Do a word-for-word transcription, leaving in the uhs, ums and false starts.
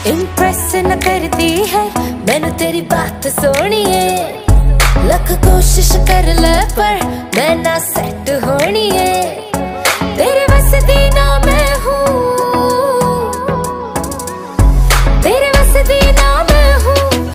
Impress न करती है मैनू तेरी बात सोनी है। लख कोशिश कर ले पर मैं ना सेट होनी है।